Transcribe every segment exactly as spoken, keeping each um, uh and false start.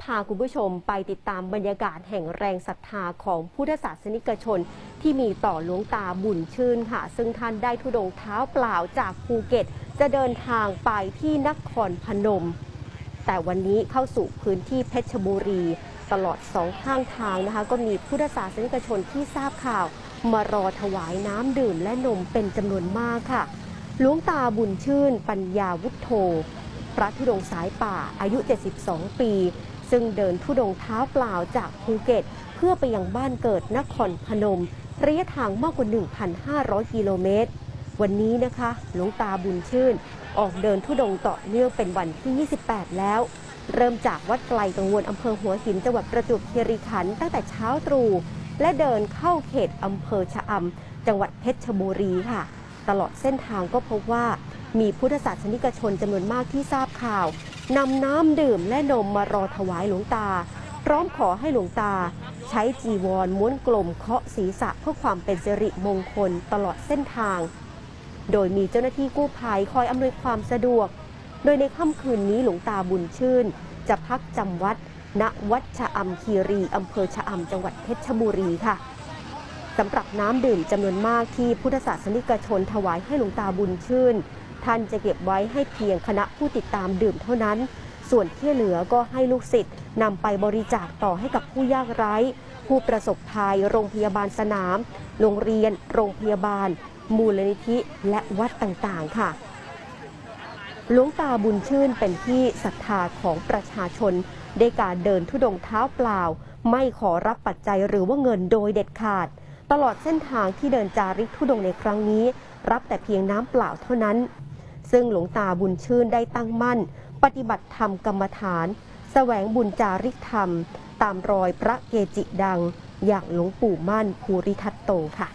าคุณผู้ชมไปติดตามบรรยากาศแห่งแรงศรัทธาของพุทธศาสนิกชนที่มีต่อหลวงตาบุญชื่นค่ะซึ่งท่านได้ธุดงค์เท้าเปล่าจากภูเก็ตจะเดินทางไปที่นครพนมแต่วันนี้เข้าสู่พื้นที่เพชรบุรีตลอดสองข้างทางนะคะก็มีพุทธศาสนิกชนที่ทราบข่าวมารอถวายน้ำดื่มและนมเป็นจำนวนมากค่ะหลวงตาบุญชื่นปัญญาวุฒโธพระธุดงค์สายป่าอายุเจ็ดสิบสองปีซึ่งเดินธุดงค์เท้าเปล่าจากภูเก็ตเพื่อไปยังบ้านเกิดนครพนมระยะทางมากกว่า หนึ่งพันห้าร้อย กิโลเมตรวันนี้นะคะหลวงตาบุญชื่นออกเดินธุดงค์ต่อเนื่องเป็นวันที่ยี่สิบแปดแล้วเริ่มจากวัดไกลกังวลอำเภอหัวหินจังหวัดประจวบคีรีขันธ์ตั้งแต่เช้าตรู่และเดินเข้าเขตอำเภอชะอำจังหวัดเพชรบุรีค่ะตลอดเส้นทางก็พบว่ามีพุทธศาสนิกชนจำนวนมากที่ทราบข่าวนำน้ำดื่มและนมมารอถวายหลวงตาพร้อมขอให้หลวงตาใช้จีวรม้วนกลมเคาะศีรษะเพื่อความเป็นสิริมงคลตลอดเส้นทางโดยมีเจ้าหน้าที่กู้ภัยคอยอำนวยความสะดวกโดยในค่ำคืนนี้หลวงตาบุญชื่นจะพักจำวัดณวัดชะอำคีรีอำเภอชะอำจังหวัดเพชรบุรีค่ะสำหรับน้ำดื่มจำนวนมากที่พุทธศาสนิกชนถวายให้หลวงตาบุญชื่นท่านจะเก็บไว้ให้เพียงคณะผู้ติดตามดื่มเท่านั้นส่วนที่เหลือก็ให้ลูกศิษย์นำไปบริจาคต่อให้กับผู้ยากไร้ผู้ประสบภัยโรงพยาบาลสนามโรงเรียนโรงพยาบาลมูลนิธิและวัดต่างๆค่ะหลวงตาบุญชื่นเป็นที่ศรัทธาของประชาชนได้การเดินธุดงค์เท้าเปล่าไม่ขอรับปัจจัยหรือว่าเงินโดยเด็ดขาดตลอดเส้นทางที่เดินจาริกธุดงค์ในครั้งนี้รับแต่เพียงน้ำเปล่าเท่านั้นซึ่งหลวงตาบุญชื่นได้ตั้งมั่นปฏิบัติธรรมกรรมฐานแสวงบุญจาริกธรรมตามรอยพระเกจิดังอย่างหลวงปู่มั่นภูริทัตโตค่ะ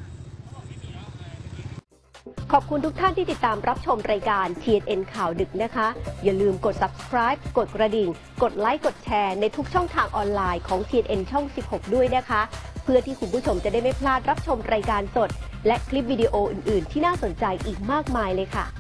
ขอบคุณทุกท่านที่ติดตามรับชมรายการ ที เอ็น เอ็น ข่าวดึกนะคะอย่าลืมกด ซับสไครบ์ กดกระดิ่งกดไลค์กดแชร์ในทุกช่องทางออนไลน์ของ ที เอ็น เอ็น ช่องสิบหกด้วยนะคะเพื่อที่คุณผู้ชมจะได้ไม่พลาดรับชมรายการสดและคลิปวิดีโออื่นๆที่น่าสนใจอีกมากมายเลยค่ะ